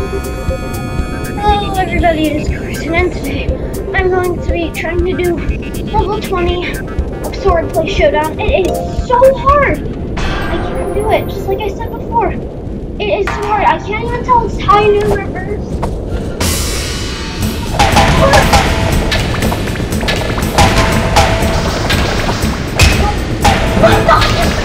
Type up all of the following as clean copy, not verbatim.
Hello everybody, it is Carson, and today I'm going to be trying to do level 20 of Swordplay Showdown. It is so hard! I can't do it, just like I said before. It is so hard, I can't even tell it's high, noon, reverse. What the?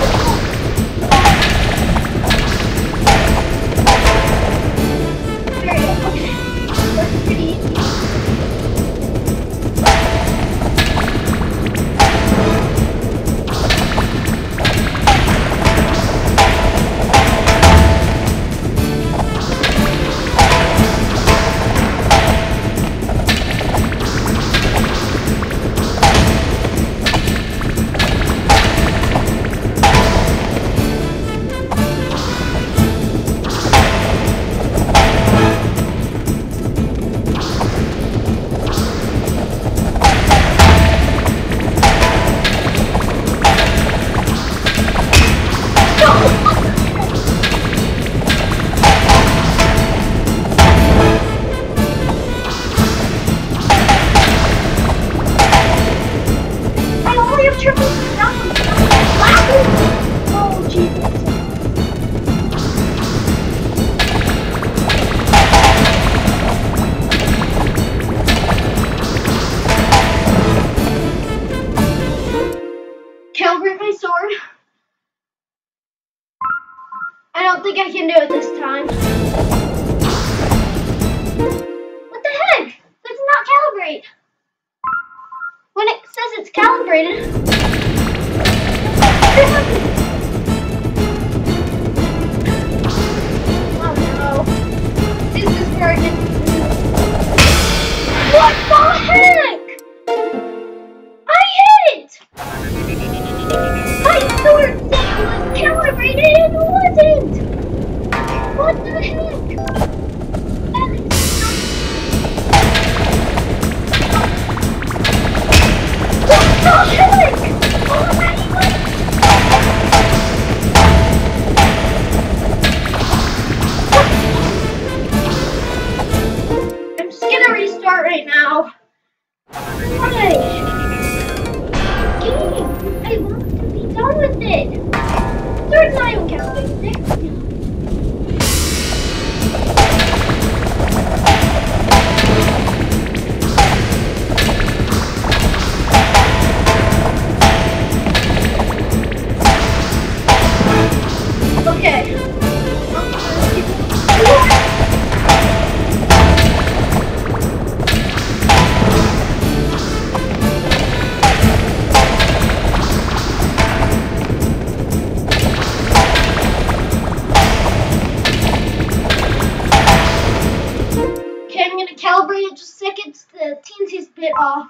Calibrate my sword. I don't think I can do it this time. What the heck? That's not calibrate. When it says it's calibrated. Oh no. This is where it gets. What the heck? I hit it! My sword said it was calibrated and it wasn't! What the heck? What the heck? I'm just gonna restart right now. Why? I want to be done with it. Sword's not even calibrated. Okay. I'm gonna calibrate it just a second. The teensiest bit off.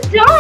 Stop!